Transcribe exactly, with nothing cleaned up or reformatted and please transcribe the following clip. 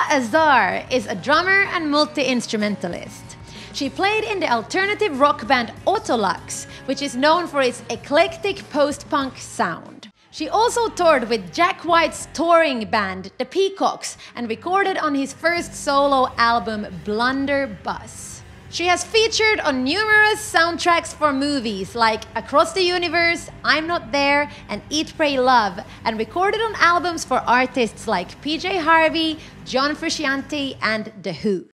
Azar is a drummer and multi-instrumentalist. She played in the alternative rock band Autolux, which is known for its eclectic post-punk sound. She also toured with Jack White's touring band, the Peacocks, and recorded on his first solo album, Blunderbuss. She has featured on numerous soundtracks for movies like Across the Universe, I'm Not There, and Eat, Pray, Love, and recorded on albums for artists like P J Harvey, John Frusciante, and The Who.